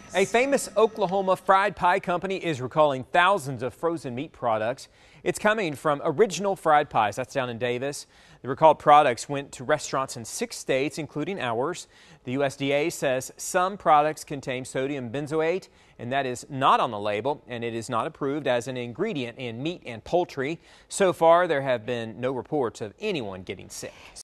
A famous Oklahoma fried pie company is recalling thousands of frozen meat products. It's coming from Original Fried Pies. That's down in Davis. The recalled products went to restaurants in 6 states, including ours. The USDA says some products contain sodium benzoate, and that is not on the label, and it is not approved as an ingredient in meat and poultry. So far, there have been no reports of anyone getting sick.